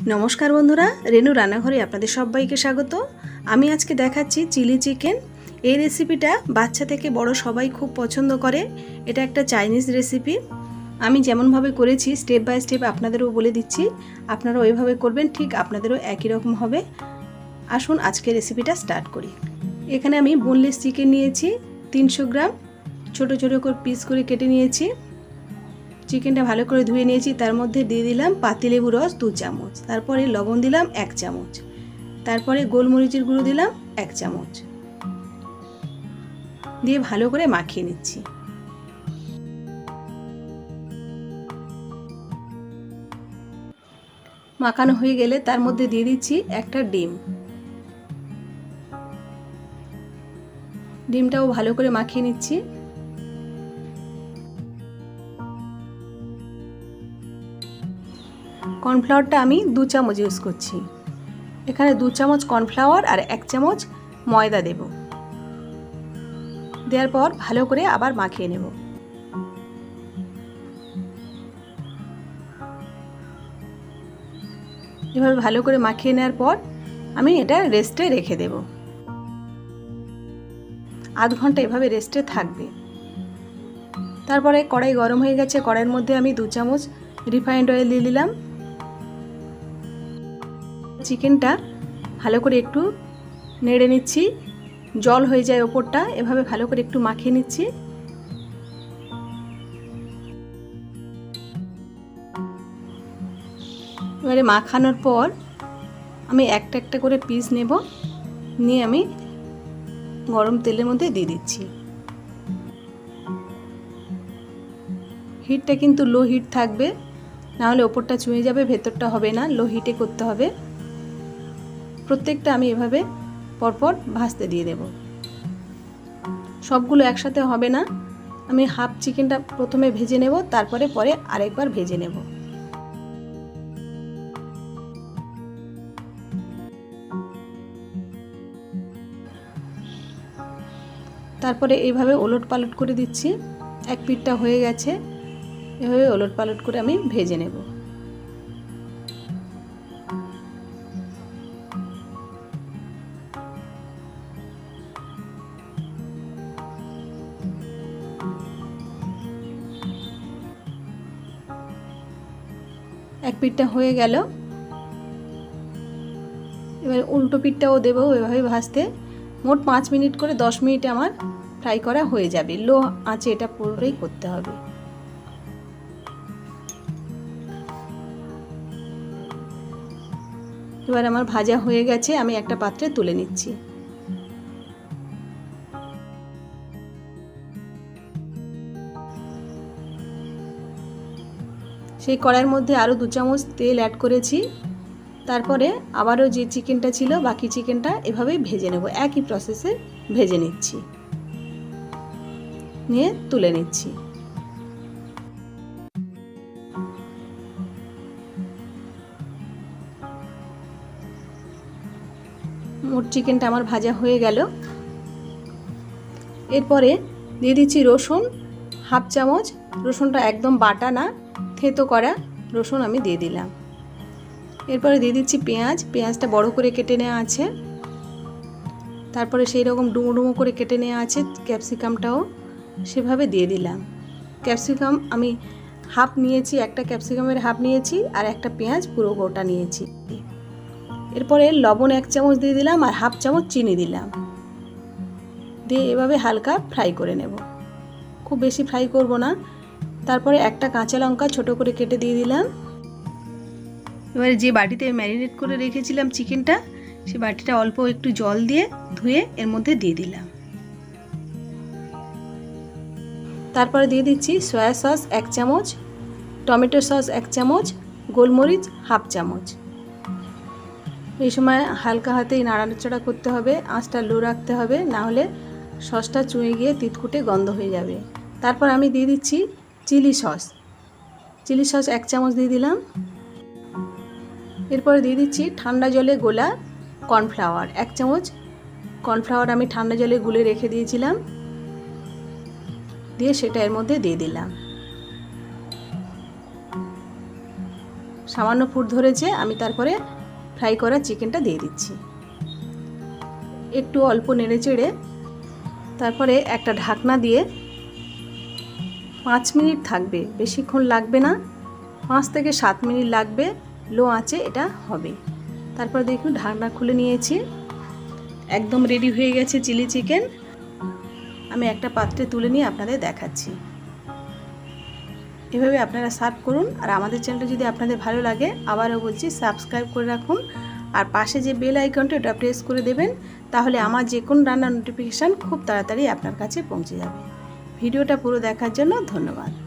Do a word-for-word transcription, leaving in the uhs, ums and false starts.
नमस्कार बंधुरा रेणु रान्नाघरे आपनादेर सबाइके स्वागत। आमी आजके देखाच्छि चिली चिकेन। এই রেসিপিটা বাচ্চা থেকে বড় সবাই খুব পছন্দ করে। এটা একটা চাইনিজ রেসিপি। আমি যেমন ভাবে করেছি স্টেপ বাই স্টেপ আপনাদেরও বলে দিচ্ছি, আপনারা ওইভাবে করবেন, ঠিক আপনাদেরও একই রকম হবে। আসুন আজকে রেসিপিটা স্টার্ট করি। এখানে আমি বোনলেস চিকেন নিয়েছি তিনশো গ্রাম, ছোট ছোট করে পিস করে কেটে নিয়েছি। চিকেনটা ভালো করে ধুয়ে নিয়েছি। তার মধ্যে দিয়ে দিলাম পাতিলেবু রস দু চামচ, তারপরে লবণ দিলাম এক চামচ, তারপরে গোলমরিচের গুঁড়ো দিলাম এক চামচ, দিয়ে ভালো করে মাখিয়ে নিচ্ছি। মাখানো হয়ে গেলে তার মধ্যে দিয়ে দিচ্ছি একটা ডিম। ডিমটাও ভালো করে মাখিয়ে নিচ্ছি। কর্নফ্লাওয়ারটা আমি দু চামচ ইউজ করছি। এখানে দু চামচ কর্নফ্লাওয়ার আর এক চামচ ময়দা দেব। দেওয়ার পর ভালো করে আবার মাখিয়ে নেব। এভাবে ভালো করে মাখিয়ে নেওয়ার পর আমি এটা রেস্টে রেখে দেব। আধ ঘন্টা এভাবে রেস্টে থাকবে। তারপরে কড়াই গরম হয়ে গেছে, কড়াইয়ের মধ্যে আমি দু চামচ রিফাইন্ড অয়েল দিয়ে দিলাম। চিকেনটা ভালো করে একটু নেড়ে নিচ্ছি, জল হয়ে যায় ওপরটা, এভাবে ভালো করে একটু মাখিয়ে নিচ্ছি। এবারে মাখানোর পর আমি একটা একটা করে পিস নেব, নিয়ে আমি গরম তেলের মধ্যে দিয়ে দিচ্ছি। হিটটা কিন্তু লো হিট থাকবে, না হলে ওপরটা চুঁয়ে যাবে, ভেতরটা হবে না। লো হিটে করতে হবে। প্রত্যেকটা আমি এভাবে পরপর ভাজতে দিয়ে দেব। সবগুলো একসাথে হবে না। আমি হাফ চিকেনটা প্রথমে ভেজে নেব, তারপরে পরে আরেকবার ভেজে নেব। তারপরে এইভাবে ওলট পালট করে দিচ্ছি। এক পিঠটা হয়ে গেছে, এভাবে ওলট পালট করে আমি ভেজে নেব। এক পিঠটা হয়ে গেল, এবার উল্টো পিঠটাও দেবো এভাবে ভাজতে। মোট পাঁচ মিনিট করে দশ মিনিটে আমার ফ্রাই করা হয়ে যাবে। লো আঁচে এটা পুরোটাই করতে হবে। এবার আমার ভাজা হয়ে গেছে, আমি একটা পাত্রে তুলে নিচ্ছি। সেই কড়াইয়ের মধ্যে আরও দু চামচ তেল অ্যাড করেছি। তারপরে আবারও যে চিকেনটা ছিল বাকি চিকেনটা এভাবেই ভেজে নেব। একই প্রসেসে ভেজে নিচ্ছি, নিয়ে তুলে নিচ্ছি। মোট চিকেনটা আমার ভাজা হয়ে গেল। এরপরে দিয়ে দিচ্ছি রসুন হাফ চামচ। রসুনটা একদম বাটা না, থেতো করা রসুন আমি দিয়ে দিলাম। এরপরে দিয়ে দিচ্ছি পেঁয়াজ। পেঁয়াজটা বড় করে কেটে নেওয়া আছে। তারপরে সেই রকম ডুমো ডুমো করে কেটে নেওয়া আছে ক্যাপসিকামটাও সেভাবে দিয়ে দিলাম। ক্যাপসিকাম আমি হাফ নিয়েছি, একটা ক্যাপসিকামের হাফ নিয়েছি, আর একটা পেঁয়াজ পুরো গোটা নিয়েছি। এরপরে লবণ এক চামচ দিয়ে দিলাম আর হাফ চামচ চিনি দিলাম, দিয়ে এভাবে হালকা ফ্রাই করে নেব। খুব বেশি ফ্রাই করব না। তারপরে একটা কাঁচা লঙ্কা ছোট করে কেটে দিয়ে দিলাম। এবারে যে বাটিতে ম্যারিনেট করে রেখেছিলাম চিকেনটা, সেই বাটিটা অল্প একটু জল দিয়ে ধুয়ে এর মধ্যে দিয়ে দিলাম। তারপরে দিয়ে দিচ্ছি সয়া সস এক চামচ, টমেটো সস এক চামচ, গোলমরিচ হাফ চামচ। এই সময় হালকা হাতেই নাড়াচাড়া করতে হবে, আঁচটা লো রাখতে হবে, না হলে সসটা চুঁয়ে গিয়ে তিতকুটে গন্ধ হয়ে যাবে। তারপর আমি দিয়ে দিচ্ছি চিলি সস। চিলি সস এক চামচ দিয়ে দিলাম। এরপরে দিয়ে দিচ্ছি ঠান্ডা জলে গোলা কর্নফ্লাওয়ার এক চামচ। কর্নফ্লাওয়ার আমি ঠান্ডা জলে গুলে রেখে দিয়েছিলাম, দিয়ে সেটা এর মধ্যে দিয়ে দিলাম। সামান্য ফুট ধরেছে, আমি তারপরে ফ্রাই করা চিকেনটা দিয়ে দিচ্ছি। একটু অল্প নেড়ে চেড়ে তারপরে একটা ঢাকনা দিয়ে পাঁচ মিনিট থাকবে, বেশিক্ষণ লাগবে না, পাঁচ থেকে সাত মিনিট লাগবে, লো আঁচে এটা হবে। তারপর দেখুন ঢাকনা খুলে নিয়েছি, একদম রেডি হয়ে গেছে চিলি চিকেন। আমি একটা পাত্রে তুলে নিয়ে আপনাদের দেখাচ্ছি। এভাবে আপনারা সার্ভ করুন। আর আমাদের চ্যানেলটা যদি আপনাদের ভালো লাগে, আবারও বলছি সাবস্ক্রাইব করে রাখুন, আর পাশে যে বেল আইকনটা ওটা প্রেস করে দেবেন, তাহলে আমার যে কোনো রান্নার নোটিফিকেশান খুব তাড়াতাড়ি আপনার কাছে পৌঁছে যাবে। ভিডিওটা পুরো দেখার জন্য ধন্যবাদ।